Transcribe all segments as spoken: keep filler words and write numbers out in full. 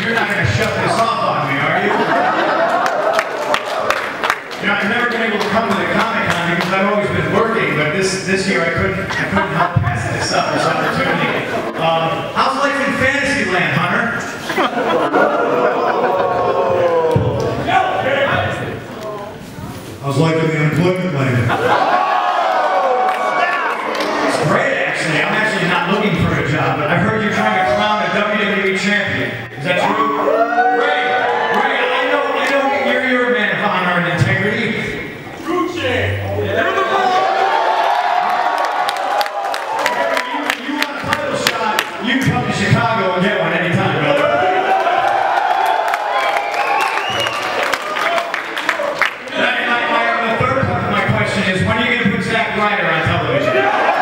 You're not going to shut this off on me, are you? You know, I've never been able to come to the Comic-Con because I've always been working, but this this year I couldn't I couldn't help pass this up, this opportunity. Um, how's life in Fantasyland, Hunter? How's life in the unemployment land? It's great, actually. I'm actually not looking for a job, but I heard you're trying to crown a W W E champion. Is that true? Ray, Ray, I know, I know you're, you're a man of honor and integrity. True champ. You, you want a title shot, you can come to Chicago and get one anytime, brother. Is when are you going to put Zack Ryder on television?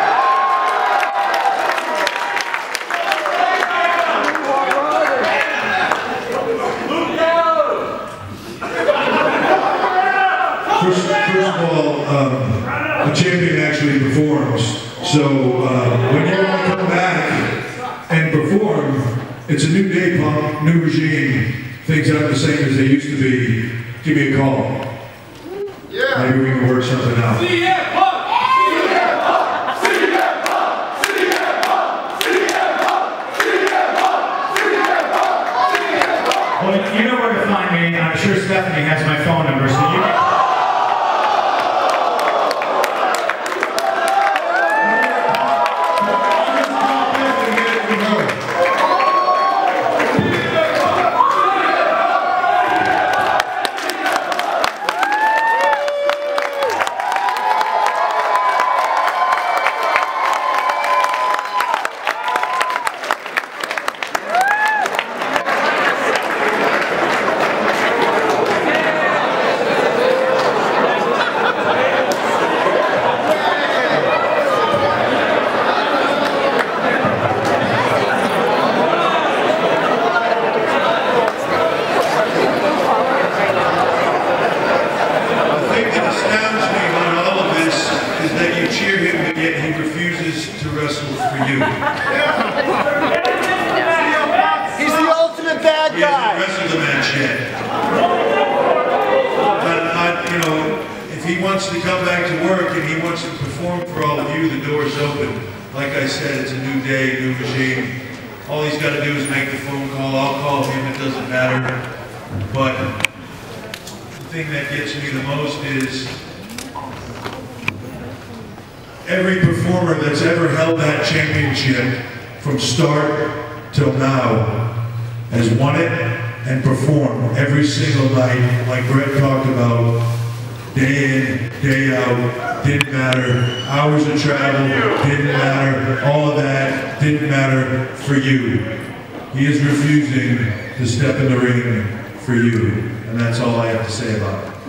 First, first of all, um, the champion actually performs. So uh, when you want to come back and perform, it's a new day, punk, new regime. Things aren't the same as they used to be. Give me a call. Yeah. Maybe we can work something out. C M Punk! C M Punk! C M Punk! C M Punk! C M Punk! C M Punk! C M Punk! Well, you know where to find me. I'm sure Stephanie has my phone number, so you can... You. He's the ultimate bad He guy. hasn't wrestled the match yet. But, I, you know, if he wants to come back to work and he wants to perform for all of you, the door's open. Like I said, it's a new day, new regime. All he's got to do is make the phone call. I'll call him, it doesn't matter. But the thing that gets me the most is every performer that's ever held that championship from start till now has won it and performed every single night, like Brett talked about, day in, day out, didn't matter, hours of travel, didn't matter, all of that didn't matter for you. He is refusing to step in the ring for you, and that's all I have to say about it.